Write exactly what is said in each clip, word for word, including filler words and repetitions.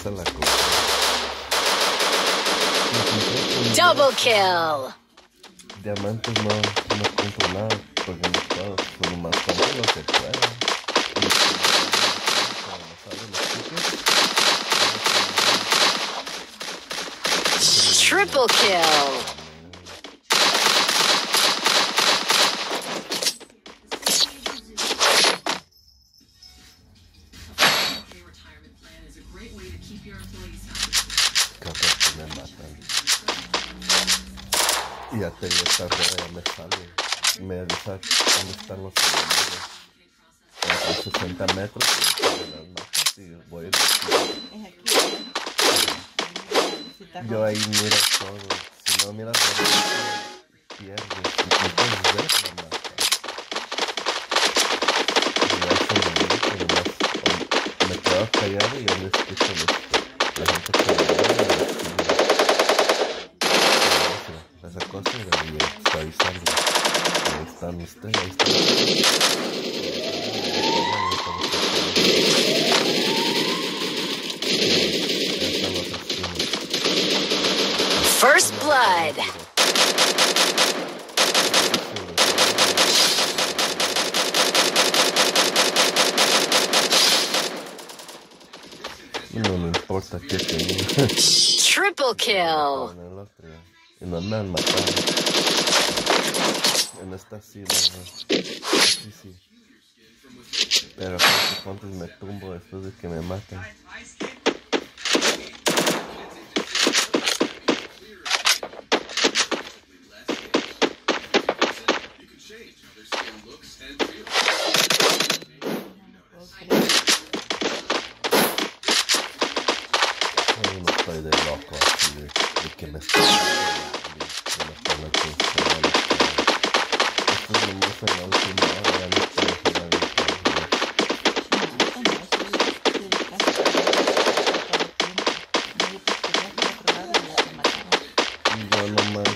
esa es la cosa. Double kill. Diamantes no, no compro nada porque no puedo, solo más compro lo que pueda. Triple kill. Me matan. Y ya tengo esta rueda, ya me sale. Me avisa dónde están los enemigos. A sesenta metros y las matas y voy a ir. Yo ahí miro todo. Si no miras la mata, pierdes. Y no puedes ver la mata. Y ya se me dice, nomás me quedo callado y ya me escucho la gente que me ve. Esa cosa era bien, está avisando. Ahí están ustedes, ahí están. First blood. No me importa que tenga. Triple kill. Y no me han matado. En esta sí, no, no. Sí, sí. Pero cuántos me tumbo después de que me matan. Yo no estoy de loco así de, de que me estoy... Esto es lo más en la última hora, ya no puedo jugar en el yo nomás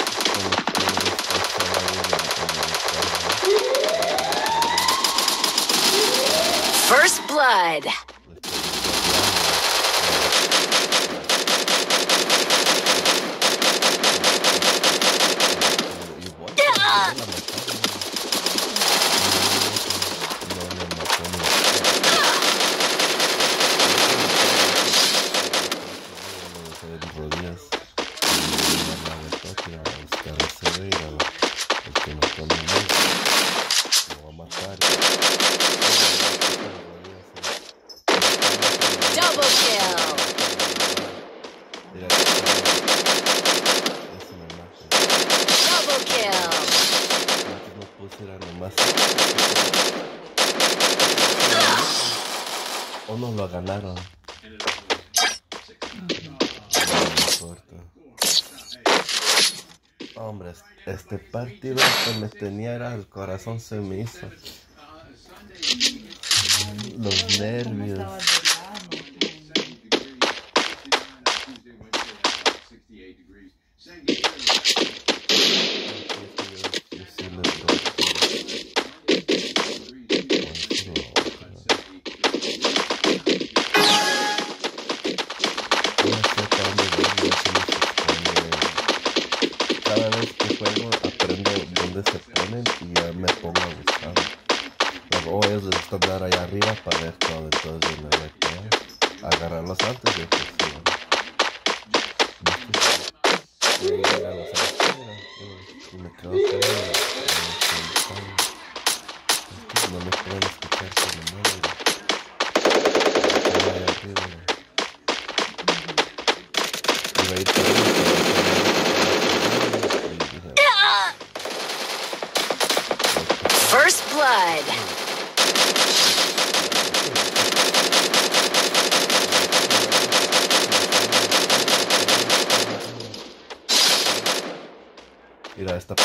First blood. Double kill. Double kill. O no lo ganaron. Hombre, este partido que me tenía era el corazón se me hizo. Los nervios. Cada vez que juego aprendo dónde se ponen y ya me pongo a buscar. Luego ellos les están dar allá arriba para ver todo, entonces yo me voy a agarrarlos antes de que suban. Y me quedo callado. No me pueden escuchar con la mano. Allá arriba. Y va a ir por ahí. First blood. Mira esta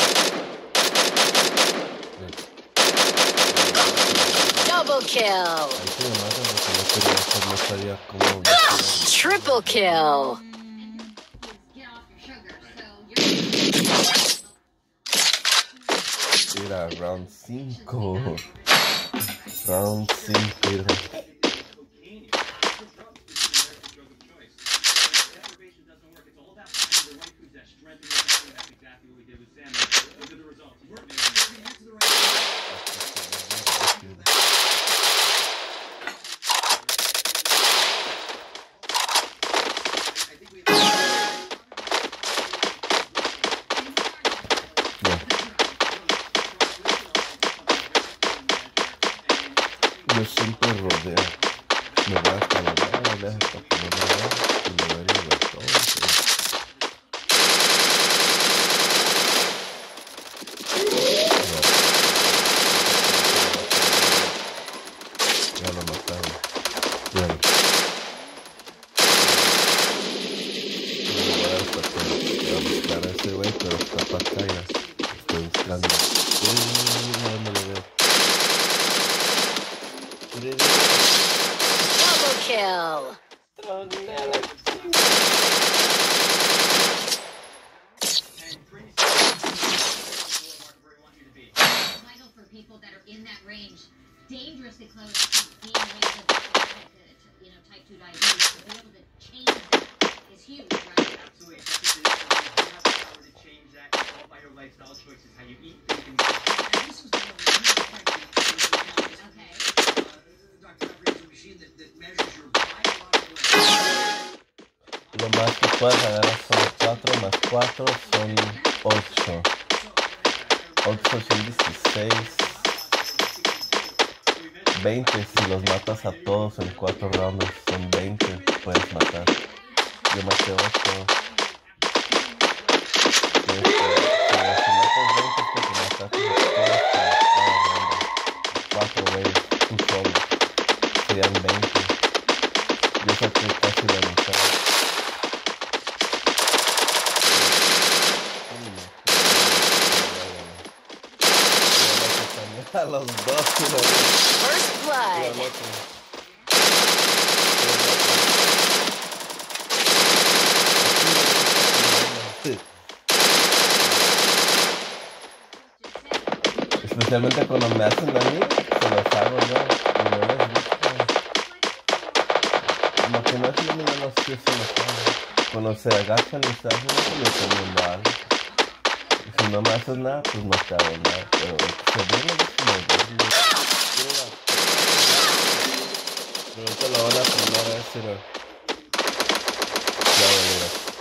Double kill. Triple kill. Mira, round cinco. Round cinco. yo siempre rodeo. Me voy hasta la lejos, lejos, para que no me vea. Y me voy a ver todo. Ya lo mataron. Ya lo. Me voy hasta que a buscar a ese güey, pero está para acá ya. Estoy buscando. Uy, no me lo veo. Double kill. Vital for people that are in that range, dangerously close to being range of you know, type two diabetes. To be able to change that is huge, right? Absolutely. You have the power to change that. It's all about your lifestyle choices, how you eat, think, and this is the Okay. Doctor Pepper is a machine that, that measures your biological. Lo más que puedes agarrar son cuatro más cuatro son ocho. ocho son dieciséis. veinte si los matas a todos en cuatro rounds son veinte puedes matar. Yo maté ocho. Este, si matas veinte es porque mataste a todos en cada ronda. cuatro veces tú solo. Serían veinte. Yo saqué casi la mitad. A los dos. First blood. Especialmente cuando me hacen a mí, se los hago yo y no les gusta. Como que no es lo mismo, no sé si se los hago. Cuando se agachan y se hacen eso, yo estoy muy mal. Y si no me haces nada, pues no te hago nada. Pero se viene de me Pero ahorita la van a primera vez, pero ya, mira.